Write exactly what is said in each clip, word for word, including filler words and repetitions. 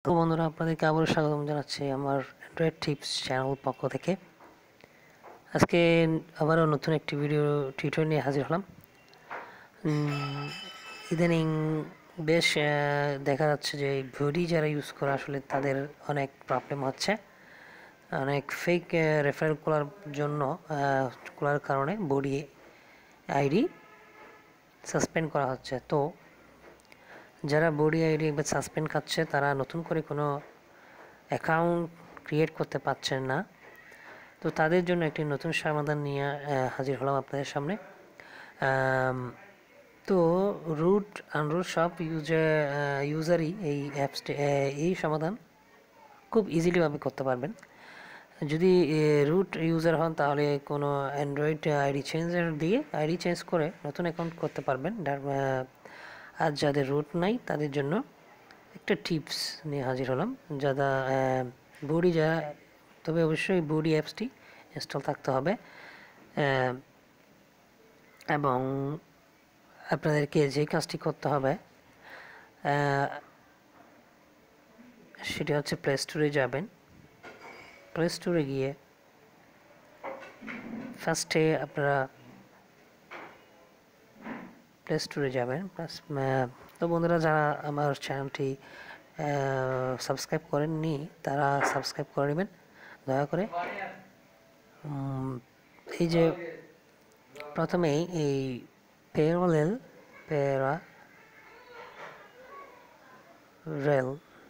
তো বন্ধুরা, আপনাদেরকে আবারও স্বাগতম জানাচ্ছি আমার অ্যান্ড্রয়েড টিপস চ্যানেল পক্ষ থেকে। আজকে আবারও নতুন একটি ভিডিও টিউটোরিয়াল নিয়ে হাজির হলাম। ইদানিং বেশ দেখা যাচ্ছে যে ভিডি যারা ইউজ করে আসলে তাদের অনেক প্রবলেম হচ্ছে। অনেক ফেক রেফারেল খোলার জন্য খোলার কারণে বডি আইডি সাসপেন্ড করা হচ্ছে। তো যারা বডি আইডি একবার সাসপেন্ড খাচ্ছে তারা নতুন করে কোনো অ্যাকাউন্ট ক্রিয়েট করতে পারছেন না। তো তাদের জন্য একটি নতুন সমাধান নিয়ে হাজির হলাম আপনাদের সামনে। তো রুট আনরুট সব ইউজার ইউজারই এই অ্যাপসটি এই সমাধান খুব ইজিলিভাবে করতে পারবেন। যদি রুট ইউজার হন তাহলে কোনো অ্যান্ড্রয়েড আইডি চেঞ্জার দিয়ে আইডি চেঞ্জ করে নতুন অ্যাকাউন্ট করতে পারবেন। আর যাদের রুট নাই তাদের জন্য একটা টিপস নিয়ে হাজির হলাম। যারা বডি যারা তবে অবশ্যই বডি অ্যাপসটি ইনস্টল থাকতে হবে এবং আপনাদেরকে যে কাজটি করতে হবে সেটি হচ্ছে প্লে স্টোরে যাবেন। প্লে স্টোরে গিয়ে ফার্স্টে আপনারা প্লে স্টোরে যাবেন। তো বন্ধুরা, যারা আমার চ্যানেলটি সাবস্ক্রাইব করেননি তারা সাবস্ক্রাইব করে নেবেন দয়া করে। এই যে প্রথমেই এই প্যারালেল প্যারারেল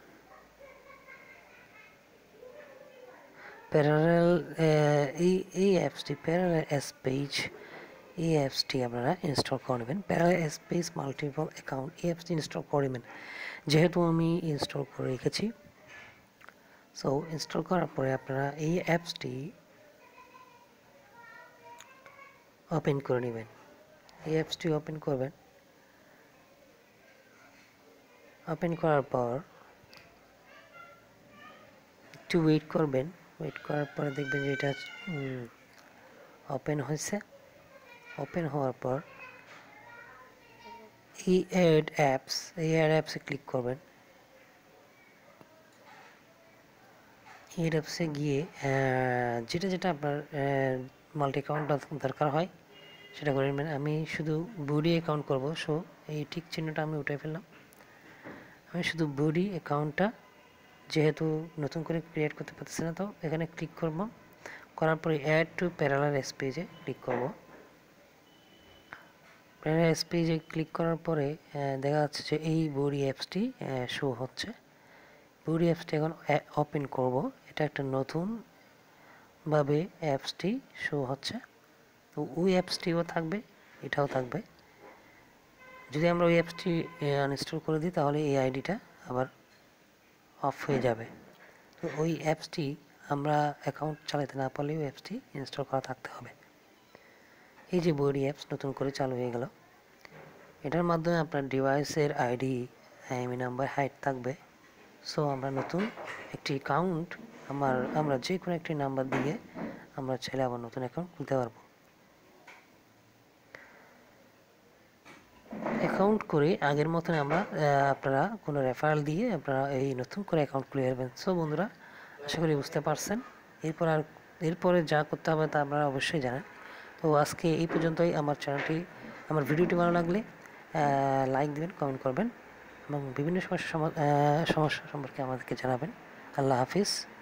প্যারারেল এই এই অ্যাপসটি প্যারারেল এস পেজ এই অ্যাপসটি আপনারা ইনস্টল করে নেবেন। Parallel space multiple account এই অ্যাপসটি ইনস্টল করে নেবেন। যেহেতু আমি ইনস্টল করে রেখেছি, সো ইনস্টল করার পরে আপনারা এই অ্যাপসটি ওপেন করে নেবেন। এই অ্যাপসটি ওপেন করবেন। ওপেন করার পর একটু ওয়েট করবেন। ওয়েট করার পরে দেখবেন যে এটা ওপেন হয়েছে। ওপেন হওয়ার পর এই অ্যাড অ্যাপস এই অ্যাড অ্যাপসে ক্লিক করবেন। এই অ্যাপসে গিয়ে যেটা যেটা আপনার মাল্টি অ্যাকাউন্ট দরকার হয় সেটা করে নেবেন। আমি শুধু বডি অ্যাকাউন্ট করব, সো এই ঠিক চিহ্নটা আমি উঠে ফেললাম। আমি শুধু বডি অ্যাকাউন্টটা যেহেতু নতুন করে ক্রিয়েট করতে পারতেছি না, তো এখানে ক্লিক করব। করার পরে অ্যাড টু প্যারালাল এস পেজে ক্লিক করব। প্যারালাল এস পেজে ক্লিক করার পরে দেখা যাচ্ছে যে এই বডি অ্যাপসটি শো হচ্ছে। বডি অ্যাপসটি এখন ওপেন করব। এটা একটা নতুন ভাবে অ্যাপসটি শো হচ্ছে। তো ওই অ্যাপসটিও থাকবে, এটাও থাকবে। যদি আমরা ওই অ্যাপসটি আনইনস্টল করে দিই তাহলে এই আইডিটা আবার অফ হয়ে যাবে। তো ওই অ্যাপসটি আমরা অ্যাকাউন্ট চালাতে না পারলে ওই অ্যাপসটি ইনস্টল করা থাকতে হবে। এই যে বডি অ্যাপস নতুন করে চালু হয়ে গেল। এটার মাধ্যমে আপনার ডিভাইসের আইডি আইএমই নাম্বার হাইড থাকবে। সো আমরা নতুন একটি অ্যাকাউন্ট আমার আমরা যে কোনো একটি নাম্বার দিয়ে আমরা চাইলে আবার নতুন অ্যাকাউন্ট খুলতে পারবো। অ্যাকাউন্ট করে আগের মতন আমরা আপনারা কোনো রেফারেল দিয়ে আপনারা এই নতুন করে অ্যাকাউন্ট খুলে যাবেন। সো বন্ধুরা, আশা করি বুঝতে পারছেন। এরপর আর এরপরে যা করতে হবে তা আপনারা অবশ্যই জানেন। তো আজকে এই পর্যন্তই। আমার চ্যানেলটি আমার ভিডিওটি ভালো লাগলে লাইক দেবেন, কমেন্ট করবেন এবং বিভিন্ন সমস্যা সমস্যা সম্পর্কে আমাদেরকে জানাবেন। আল্লাহ হাফিজ।